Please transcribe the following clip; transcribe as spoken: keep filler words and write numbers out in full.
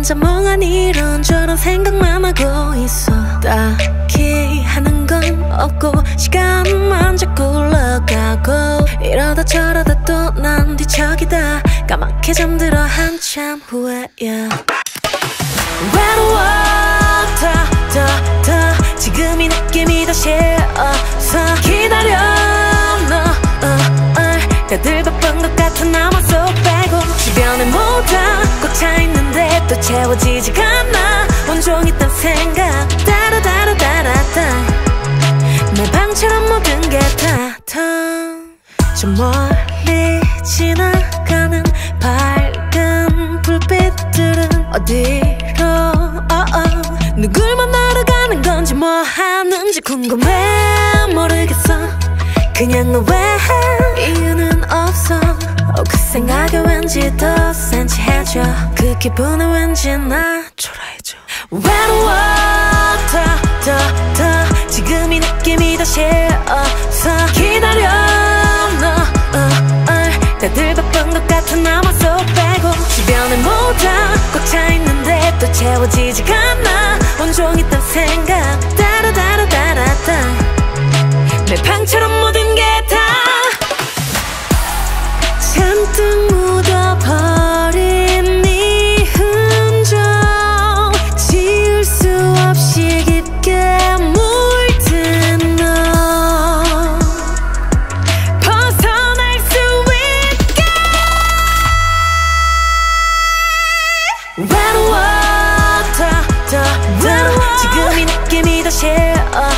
혼자 멍하니 이런저런 생각만 하고 있어. 딱히 하는 건 없고 시간만 자꾸 흘러가고 이러다 저러다 또 난 뒤척이다 까맣게 잠들어 한참 후에 yeah. 외로워 더 더 더 지금 이 느낌이 더 싫어서 기다려 너 어, 어, 다들 바쁜 것 같아 나만 쏙 빼고 주변에 뭐다 꽉 차있는데 또 채워지지가 않아 온종일 딴 생각 따라따라따라따 내 방처럼 모든 게 다 저 멀리 지나가는 밝은 불빛들은 어디로 어, 어. 누굴 만나러 가는 건지 뭐 하는지 궁금해 모르겠어 그냥 너 왜 이유는 없어 어, 그 생각에 왠지 더 센치해져 그 기분에 왠지 나 초라해져 외로워 더 더 더 지금 이 느낌이 더 싫어서 기다려 너 어, 어, 다들 바쁜 것 같아 나만 쏙 빼고 주변에 뭐다 꽉 차있는데 또 채워지지가 않아 온종일 딴 생각 따라따라따라따 내 방처럼 모든 게 다 잔뜩 묻어버린 네 흔적 지울 수 없이 깊게 물든 너 벗어날 수 있게 외로워 더 더 외로워 지금 이 느낌이 더 싫어